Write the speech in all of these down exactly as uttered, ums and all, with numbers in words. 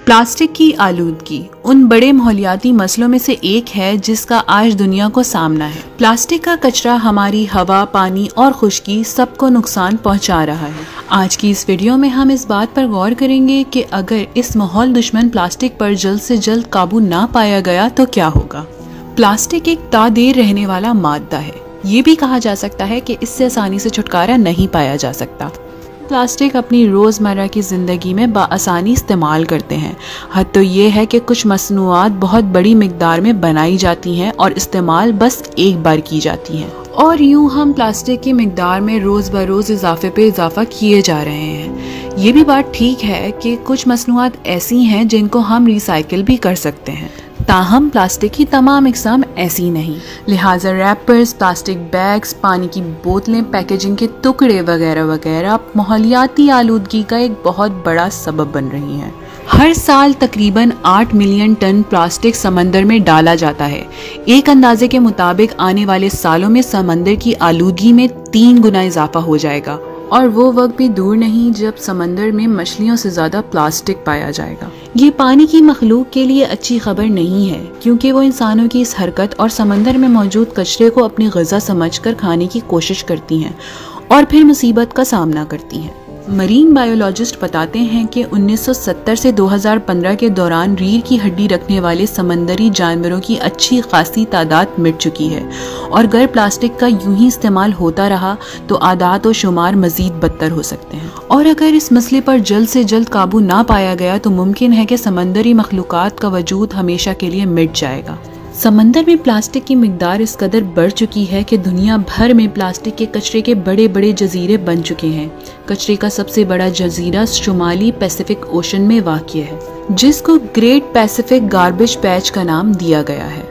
Plastic की आलूदगी उन बड़े माहौलियाती मसलों में से एक है जिसका आज दुनिया को सामना है। प्लास्टिक का कचरा हमारी हवा, पानी और खुशकी सबको नुकसान पहुंचा रहा है। आज की इस वीडियो में हम इस बात पर गौर करेंगे कि अगर इस माहौल दुश्मन प्लास्टिक पर जल्द से जल्द काबू ना पाया गया तो क्या होगा। प्लास्टिक एक तादेर रहने वाला मादा है। ये भी कहा जा सकता है कि इससे आसानी से छुटकारा नहीं पाया जा सकता। प्लास्टिक अपनी रोज़मर्रा की ज़िंदगी में बाआसानी इस्तेमाल करते हैं। हद तो ये है कि कुछ मसनूआत बहुत बड़ी मिकदार में बनाई जाती हैं और इस्तेमाल बस एक बार की जाती हैं, और यूं हम प्लास्टिक की मिकदार में रोज़ बरोज़ इजाफे पे इजाफा किए जा रहे हैं। ये भी बात ठीक है कि कुछ मसनूआत ऐसी हैं जिनको हम रिसाइकिल भी कर सकते हैं, ताहम प्लास्टिक की तमाम इकसाम ऐसी नहीं। लिहाजा रैपर्स, प्लास्टिक बैग्स, पानी की बोतलें, पैकेजिंग के टुकड़े वगैरह वगैरह माहौलियाती आलूदगी का एक बहुत बड़ा सबब बन रही हैं। हर साल तकरीबन आठ मिलियन टन प्लास्टिक समंदर में डाला जाता है। एक अंदाजे के मुताबिक आने वाले सालों में समंदर की आलूदगी में तीन गुना इजाफा हो जाएगा, और वो वक्त भी दूर नहीं जब समंदर में मछलियों से ज़्यादा प्लास्टिक पाया जाएगा। ये पानी की मखलूक के लिए अच्छी खबर नहीं है, क्योंकि वो इंसानों की इस हरकत और समंदर में मौजूद कचरे को अपनी ग़िज़ा समझकर खाने की कोशिश करती हैं और फिर मुसीबत का सामना करती हैं। मरीन बायोलॉजिस्ट बताते हैं कि उन्नीस सौ सत्तर से दो हज़ार पंद्रह के दौरान रीढ़ की हड्डी रखने वाले समंदरी जानवरों की अच्छी खासी तादाद मिट चुकी है, और अगर प्लास्टिक का यूं ही इस्तेमाल होता रहा तो आदात और शुमार मजीद बदतर हो सकते हैं। और अगर इस मसले पर जल्द से जल्द काबू ना पाया गया तो मुमकिन है कि समंदरी मखलूक़ात का वजूद हमेशा के लिए मिट जाएगा। समंदर में प्लास्टिक की मिकदार इस कदर बढ़ चुकी है कि दुनिया भर में प्लास्टिक के कचरे के बड़े बड़े जजीरे बन चुके हैं। कचरे का सबसे बड़ा जजीरा शुमाली पैसिफिक ओशन में वाक़िया है, जिसको ग्रेट पैसिफिक गार्बेज पैच का नाम दिया गया है।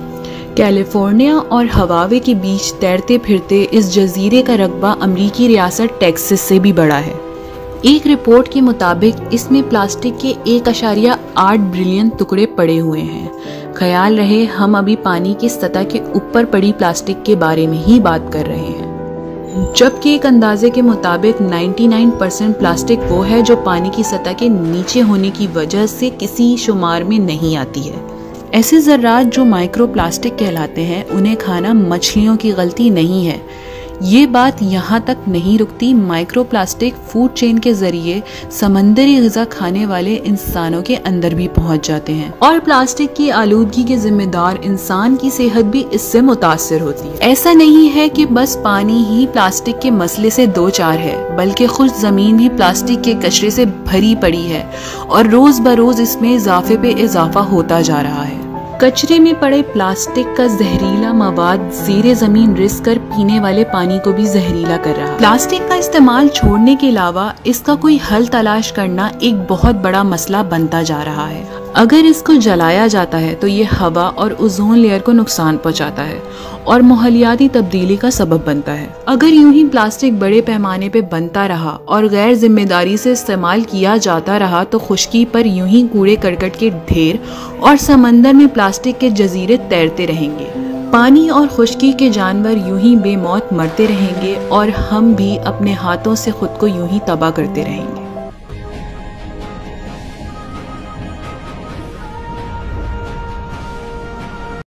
कैलिफोर्निया और हवावे के बीच तैरते फिरते इस जजीरे का रकबा अमरीकी रियासत टेक्सास से भी बड़ा है। एक रिपोर्ट के मुताबिक इसमें प्लास्टिक के एक अशारिया आठ बिलियन टुकड़े पड़े हुए हैं। ख्याल रहे हम अभी पानी की सतह के ऊपर पड़ी प्लास्टिक के बारे में ही बात कर रहे हैं, जबकि एक अंदाजे के मुताबिक निन्यानवे परसेंट प्लास्टिक वो है जो पानी की सतह के नीचे होने की वजह से किसी शुमार में नहीं आती है। ऐसे ज़र्रात जो माइक्रो प्लास्टिक कहलाते हैं, उन्हें खाना मछलियों की गलती नहीं है। ये बात यहाँ तक नहीं रुकती, माइक्रो प्लास्टिक फूड चेन के जरिए समंदरी ग़िज़ा खाने वाले इंसानों के अंदर भी पहुँच जाते हैं, और प्लास्टिक की आलूदगी के जिम्मेदार इंसान की सेहत भी इससे मुतासर होती है। ऐसा नहीं है कि बस पानी ही प्लास्टिक के मसले से दो चार है, बल्कि खुद ज़मीन भी प्लास्टिक के कचरे से भरी पड़ी है, और रोज़ बरोज़ इसमें इजाफे पे इजाफा होता जा रहा है। कचरे में पड़े प्लास्टिक का जहरीला मवाद ज़ेरे ज़मीन रिस कर पीने वाले पानी को भी जहरीला कर रहा है। प्लास्टिक का इस्तेमाल छोड़ने के अलावा इसका कोई हल तलाश करना एक बहुत बड़ा मसला बनता जा रहा है। अगर इसको जलाया जाता है तो ये हवा और ओजोन लेयर को नुकसान पहुंचाता है और माहौलियाती तब्दीली का सबब बनता है। अगर यूं ही प्लास्टिक बड़े पैमाने पे बनता रहा और गैर जिम्मेदारी से इस्तेमाल किया जाता रहा तो खुश्की पर यूं ही कूड़े करकट के ढेर और समंदर में प्लास्टिक के जजीरे तैरते रहेंगे। पानी और खुश्की के जानवर यूं ही बेमौत मरते रहेंगे, और हम भी अपने हाथों से खुद को यूं ही तबाह करते रहेंगे।